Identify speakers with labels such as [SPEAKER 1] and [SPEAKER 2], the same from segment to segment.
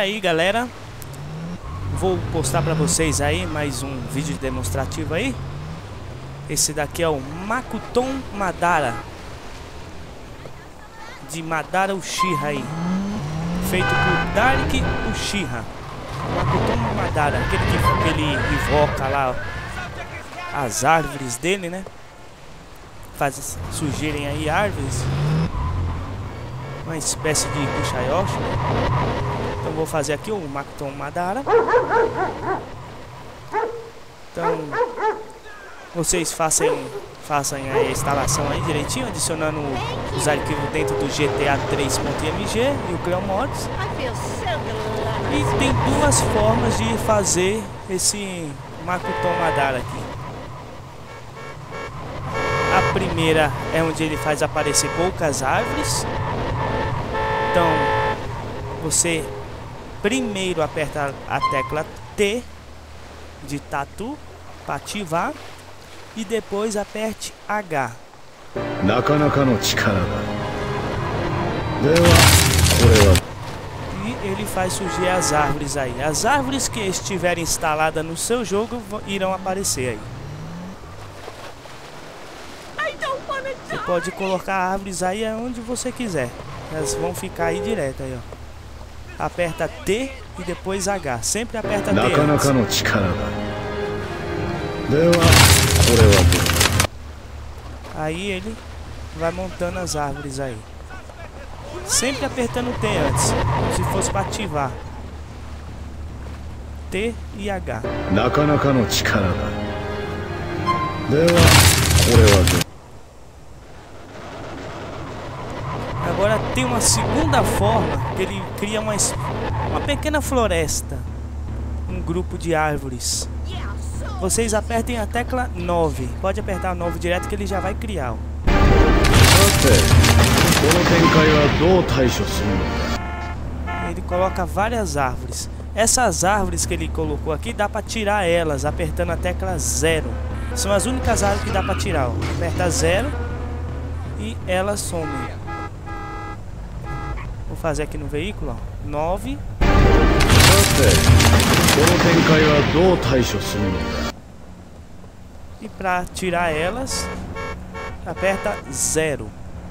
[SPEAKER 1] aí, galera, vou postar pra vocês aí mais um vídeo demonstrativo aí. Esse daqui é o Makuton Madara, de Madara Uchiha aí, feito por Dark Uchiha. Makuton Madara, aquele que ele invoca lá as árvores dele, né? Faz surgirem aí árvores, uma espécie de Kushayoshi, né? Então vou fazer aqui o Makuton Madara. Então vocês façam a instalação aí direitinho, adicionando os arquivos dentro do GTA 3.mg e o CleoMods. E tem duas formas de fazer esse Makuton Madara aqui. A primeira é onde ele faz aparecer poucas árvores. Então você primeiro aperta a tecla T de Tatu para ativar e depois aperte H. E ele faz surgir as árvores aí. As árvores que estiverem instaladas no seu jogo irão aparecer aí. Você pode colocar árvores aí onde você quiser. Elas vão ficar aí direto aí, ó. Aperta T e depois H. Sempre aperta T antes. Aí ele vai montando as árvores aí. Sempre apertando T antes, se fosse para ativar. T e H. Agora tem uma segunda forma que ele cria uma pequena floresta, um grupo de árvores. Vocês apertem a tecla 9. Pode apertar 9 direto que ele já vai criar. Ó. Ele coloca várias árvores. Essas árvores que ele colocou aqui dá para tirar elas apertando a tecla 0. São as únicas árvores que dá para tirar. Ó. Aperta 0 e elas somem. Vou fazer aqui no veículo, ó. 9. E para tirar elas, aperta 0.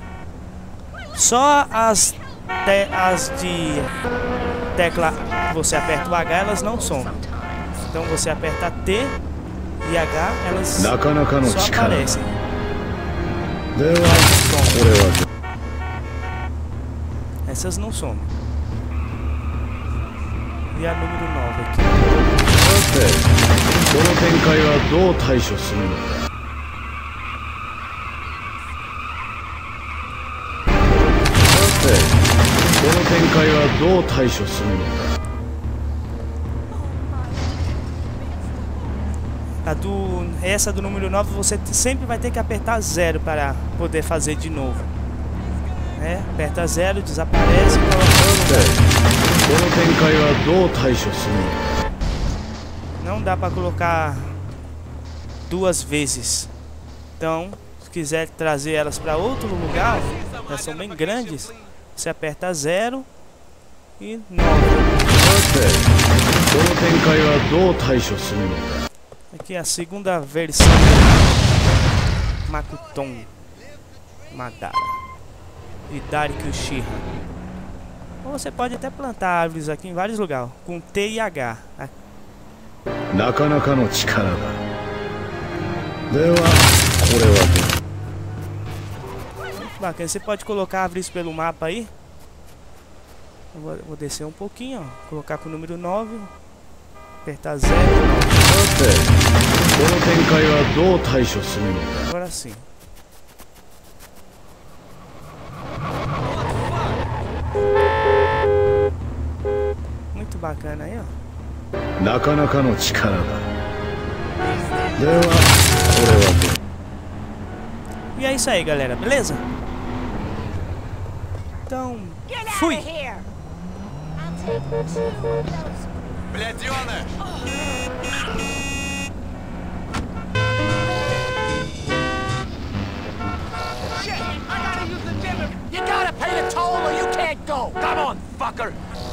[SPEAKER 1] Só as de tecla você aperta o H, elas não somem. Então você aperta T e H, elas só aparecem. Essas não somem. E a número 9 aqui. Essa do número 9 você sempre vai ter que apertar 0 para poder fazer de novo. Aperta 0, desaparece e coloca. Não dá para colocar duas vezes. Então, se quiser trazer elas para outro lugar, elas são bem grandes. Você aperta 0 e 9. Aqui é a segunda versão do Makuton Madara e Dark Uchiha. Ou você pode até plantar árvores aqui em vários lugares com T e H. Bacana, você pode colocar árvores pelo mapa aí. Eu vou descer um pouquinho, ó. Colocar com o número 9. Apertar 0. Agora sim. Muito bacana aí, ó. E é isso aí, galera, beleza? Então, fui!
[SPEAKER 2] You gotta pay the toll or you can't go! Come on, fucker!